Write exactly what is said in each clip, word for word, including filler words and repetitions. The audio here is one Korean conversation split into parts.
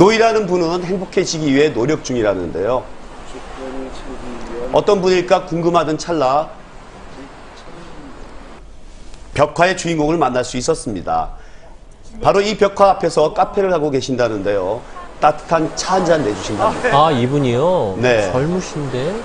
노이라는 분은 행복해지기 위해 노력 중이라는데요. 어떤 분일까 궁금하던 찰나 벽화의 주인공을 만날 수 있었습니다. 바로 이 벽화 앞에서 카페를 하고 계신다는데요. 따뜻한 차 한 잔 내주신답니다. 아, 이분이요? 네. 젊으신데?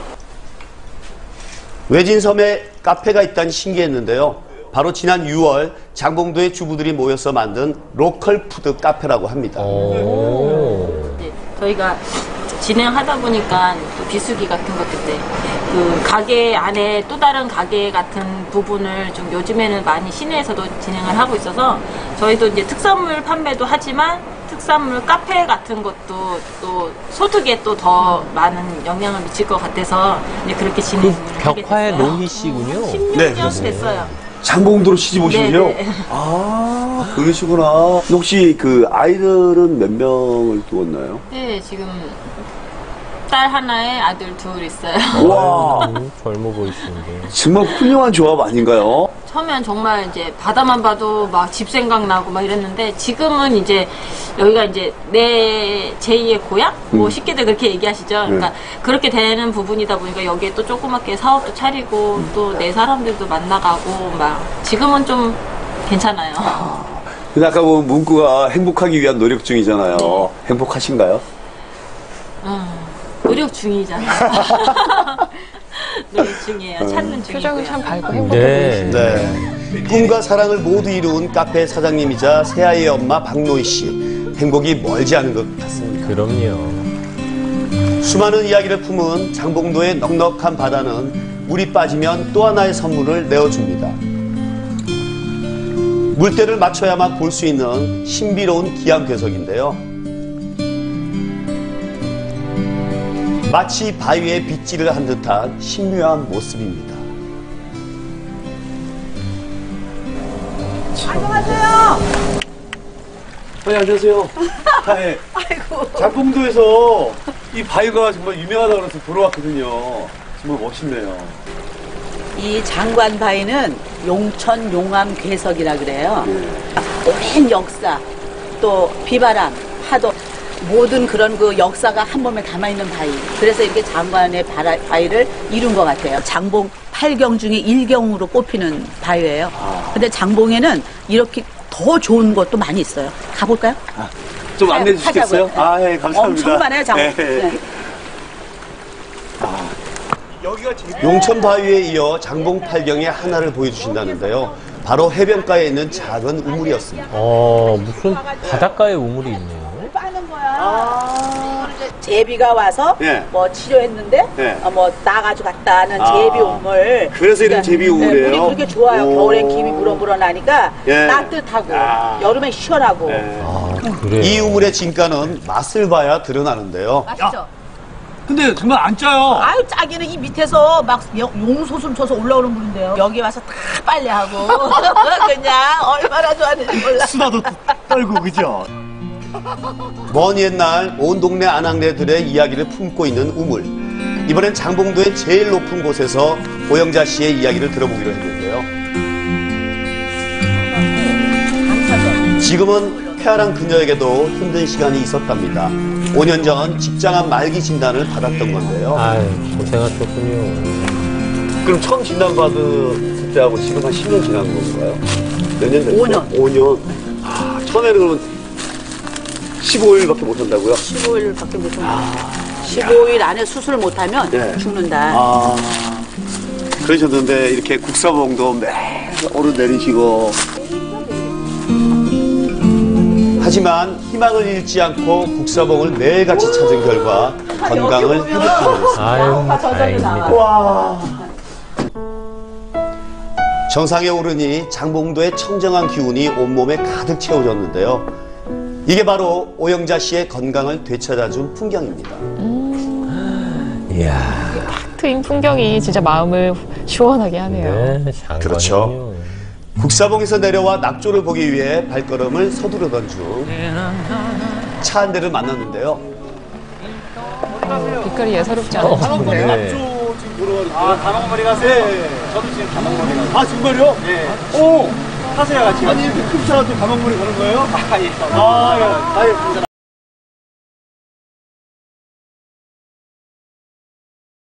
외진섬에 카페가 있다니 신기했는데요. 바로 지난 유월 장봉도의 주부들이 모여서 만든 로컬 푸드 카페라고 합니다. 네, 저희가 진행하다 보니까 또 비수기 같은 것들 때 그 가게 안에 또 다른 가게 같은 부분을 좀 요즘에는 많이 시내에서도 진행을 하고 있어서 저희도 이제 특산물 판매도 하지만 특산물 카페 같은 것도 또 소득에 또 더 많은 영향을 미칠 것 같아서 이제 그렇게 진행을 그 하게 벽화의 됐어요. 노희 씨군요. 십육 년 네, 그렇습니다. 됐어요. 장봉도로 시집 오시군요. 네네. 아, 그러시구나. 혹시 그 아이들은 몇 명을 두었나요? 네, 지금 딸 하나에 아들 둘 있어요. 와, 음, 젊어 보이시는데. 정말 훌륭한 조합 아닌가요? 처음엔 정말 이제 바다만 봐도 막 집 생각나고 막 이랬는데 지금은 이제 여기가 이제 내 제이의 고향? 뭐 음. 쉽게들 그렇게 얘기하시죠. 그러니까 그렇게 되는 부분이다 보니까 여기에 또 조그맣게 사업도 차리고 또 내 사람들도 만나가고 막 지금은 좀 괜찮아요. 근데 아까 보면 문구가 행복하기 위한 노력 중이잖아요. 네. 행복하신가요? 음, 노력 중이잖아요. 노력 중이에요. 찾는 중이고요. 표정은 참 밝고 행복해 네. 네. 꿈과 사랑을 모두 이룬 카페 사장님이자 새아이의 엄마 박노희 씨. 행복이 멀지 않은 것 같습니다. 그럼요. 수많은 이야기를 품은 장봉도의 넉넉한 바다는 물이 빠지면 또 하나의 선물을 내어줍니다. 물때를 맞춰야만 볼 수 있는 신비로운 기암괴석인데요. 마치 바위에 빗질을 한 듯한 신묘한 모습입니다. 안녕하세요. 네, 안녕하세요. 아, 네. 아이고. 장봉도에서 이 바위가 정말 유명하다고 그래서 보러 왔거든요. 정말 멋있네요. 이 장관 바위는 용천 용암 괴석이라 그래요. 오랜 역사, 또 비바람, 파도, 모든 그런 그 역사가 한 몸에 담아있는 바위. 그래서 이렇게 장관의 바라, 바위를 이룬 것 같아요. 장봉 팔 경 중에 일 경으로 꼽히는 바위예요. 아. 근데 장봉에는 이렇게 더 좋은 것도 많이 있어요. 가볼까요? 아, 좀 안내해 주시겠어요? 하자고요. 아, 예, 감사합니다. 엄청 많아요, 장봉. 네. 네. 여기가 제일 용천 바위에 이어 장봉 팔경의 하나를 보여주신다는데요. 바로 해변가에 있는 작은 우물이었습니다. 어, 무슨 바닷가에 우물이 있네요. 빠는 거야. 아. 제비가 와서 예. 뭐 치료했는데 예. 어, 뭐 나가지고 갔다는 아. 제비 우물. 그래서 이름 제비 우물이에요? 네, 물이 그렇게 좋아요. 오. 겨울엔 김이 불어불어 나니까 예. 따뜻하고 아. 여름엔 시원하고. 예. 아, 그래요. 이 우물의 진가는 맛을 봐야 드러나는데요. 맛있죠? 근데 정말 안 짜요. 아유 짜기는 이 밑에서 막 용- 용소숨 쳐서 올라오는 물인데요. 여기 와서 다 빨래하고 그냥 얼마나 좋아하는지 몰라. 수다도 떨고, 그죠? 먼 옛날 온 동네 아낙네들의 이야기를 품고 있는 우물. 이번엔 장봉도의 제일 높은 곳에서 오영자 씨의 이야기를 들어보기로 했는데요. 지금은 쾌활한 그녀에게도 힘든 시간이 있었답니다. 오 년 전 직장암 말기 진단을 받았던 건데요. 아유, 고생하셨군요. 그럼 처음 진단 받을 때하고 지금 한 십 년 지난 건가요? 몇 년 됐어요? 오 년. 오 년. 아, 처음에는 그러면 십오 일밖에 못 한다고요? 십오 일밖에 못 한다. 십오 일 안에 수술 못하면 네. 죽는다. 아, 그러셨는데 이렇게 국사봉도 매일 오르내리시고. 하지만 희망을 잃지 않고 국사봉을 매일같이 찾은 결과 건강을 회복하게 됐습니다. 아유, 다행입니다. 와. 정상에 오르니 장봉도의 청정한 기운이 온몸에 가득 채워졌는데요. 이게 바로 오영자 씨의 건강을 되찾아준 풍경입니다. 이야. 트인 풍경이 진짜 마음을 시원하게 하네요. 네, 장관이군요. 그렇죠. 국사봉에서 내려와 낙조를 보기 위해 발걸음을 서두르던 중 차 한 대를 만났는데요. 빛깔이 예사롭지 어, 않은데요. 네. 지금 보러 가는데요? 아, 다방머리 가세요? 네. 저도 지금 다방머리 가세요. 아, 정말요? 네. 오! 타세요, 같이. 아니, 이렇게 큰 차가 또 다방머리 가는 거예요? 아, 예. 아, 예. 아, 예.